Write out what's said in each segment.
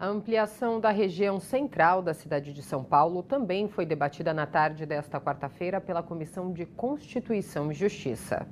A ampliação da região central da cidade de São Paulo também foi debatida na tarde desta quarta-feira pela Comissão de Constituição e Justiça.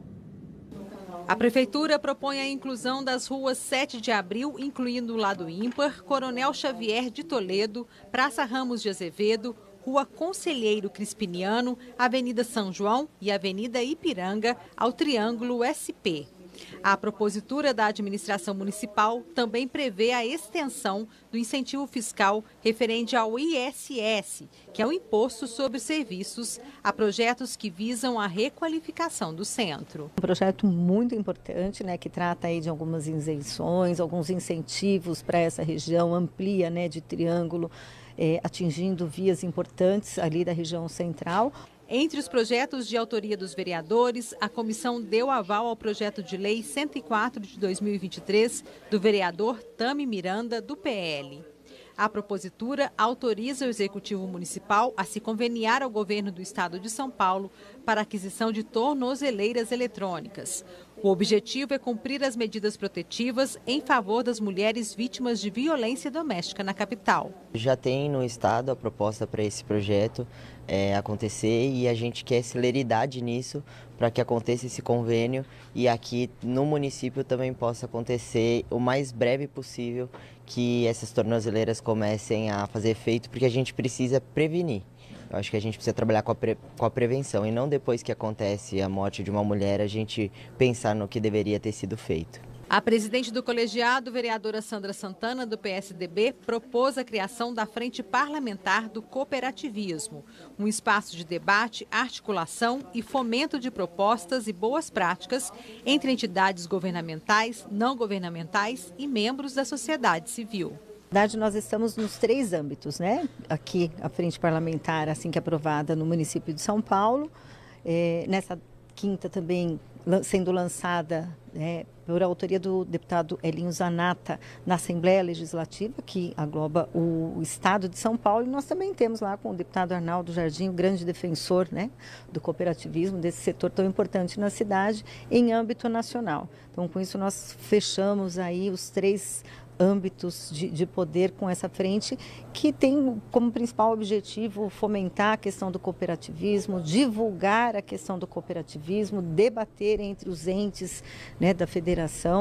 A Prefeitura propõe a inclusão das ruas 7 de Abril, incluindo o lado ímpar, Coronel Xavier de Toledo, Praça Ramos de Azevedo, Rua Conselheiro Crispiniano, Avenida São João e Avenida Ipiranga, ao Triângulo SP. A propositura da administração municipal também prevê a extensão do incentivo fiscal referente ao ISS, que é o Imposto sobre Serviços, a projetos que visam a requalificação do centro. Um projeto muito importante, que trata aí de algumas isenções, alguns incentivos para essa região, amplia, de Triângulo, atingindo vias importantes ali da região central. Entre os projetos de autoria dos vereadores, a comissão deu aval ao projeto de lei 104 de 2023 do vereador Tami Miranda, do PL. A propositura autoriza o Executivo Municipal a se conveniar ao governo do Estado de São Paulo para a aquisição de tornozeleiras eletrônicas. O objetivo é cumprir as medidas protetivas em favor das mulheres vítimas de violência doméstica na capital. Já tem no Estado a proposta para esse projeto acontecer e a gente quer celeridade nisso para que aconteça esse convênio e aqui no município também possa acontecer o mais breve possível que essas tornozeleiras comecem a fazer efeito, porque a gente precisa prevenir. Eu acho que a gente precisa trabalhar com a prevenção e não depois que acontece a morte de uma mulher a gente pensar no que deveria ter sido feito. A presidente do colegiado, vereadora Sandra Santana, do PSDB, propôs a criação da Frente Parlamentar do Cooperativismo, um espaço de debate, articulação e fomento de propostas e boas práticas entre entidades governamentais, não governamentais e membros da sociedade civil. Na verdade, nós estamos nos 3 âmbitos, Aqui, a Frente Parlamentar, assim que aprovada no município de São Paulo, nessa quinta também sendo lançada por autoria do deputado Elinho Zanata na Assembleia Legislativa, que engloba o Estado de São Paulo. E nós também temos lá com o deputado Arnaldo Jardim, o grande defensor do cooperativismo, desse setor tão importante na cidade, em âmbito nacional. Então, com isso, nós fechamos aí os 3 âmbitos de poder com essa frente, que tem como principal objetivo fomentar a questão do cooperativismo, divulgar a questão do cooperativismo, debater entre os entes da federação.